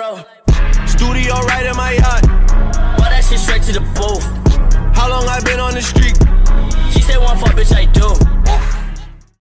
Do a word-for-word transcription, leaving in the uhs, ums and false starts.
bro. Studio right in my yacht. Well, that shit straight to the booth. How long I been on the street? She said one fuck, bitch, I do.